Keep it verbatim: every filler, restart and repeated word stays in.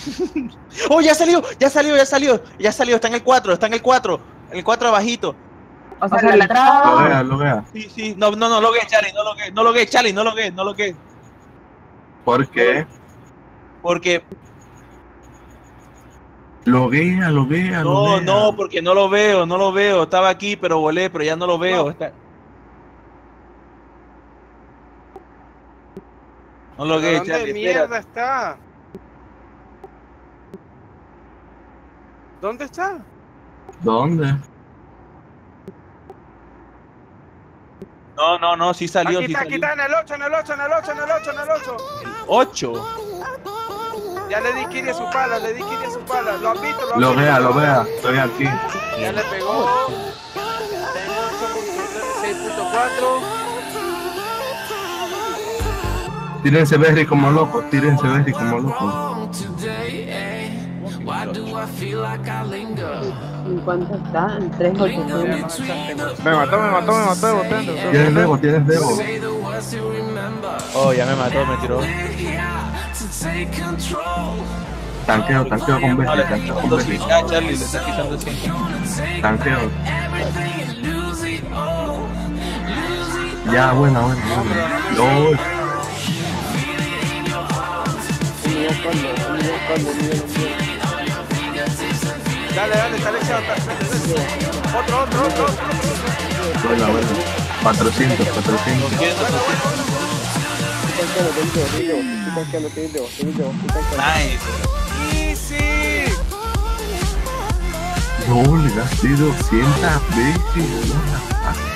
¡Oh, ya salió! ¡Ya salió! ¡Ya salió! ¡Ya salió! Está en el cuatro, está en el cuatro. En el cuatro abajito. O sea, la entrada. Lo vea, lo vea. Sí, sí. No, no, no lo que, Charlie, no lo que, no lo que, Charlie, no lo que, no lo que. ¿Por qué? Porque. Loguea, loguea, No, loguea. no, porque no lo veo, no lo veo. Estaba aquí, pero volé, pero ya no lo veo. No. Está... No lo que, ¿Dónde Charlie, mierda espérate. está? ¿Dónde está? ¿Dónde? No, no, no, sí salió, Aquí sí está, aquí salió. está, en el ocho, en el ocho, en el ocho, en el ocho, en el ocho. ocho. Ya le di Kiri a su pala, le di Kiri a su pala. ¿Lo han visto? ¿Lo han Lo visto? vea, lo vea. Estoy aquí. Ya le pegó. seis punto cuatro. Tírense Berry como locos, tírense Berry como locos. ¿En cuánto está? En tres ochocientos. Me mató, me mató, me mató, botando. Tienes Debo, tienes Debo. Oh, ya me mató, me tiró. Tanqueo, tanqueo con No, le Berry, está tanqueo con quitando Berry. cien. Ya, Charlie, le está quitando cien. Tanqueo. Ya, buena, buena, buena. No, Dale, dale, está leseado. Otro, otro, otro, otro. buena, buena. cuatrocientos, cuatrocientos. Nice. Easy. No, le das doscientas veces.